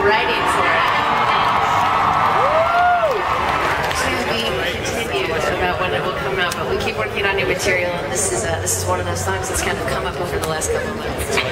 writing for it. To be continued about when it will come out, but we keep working on new material, and this is one of those songs that's kind of come up over the last couple of months.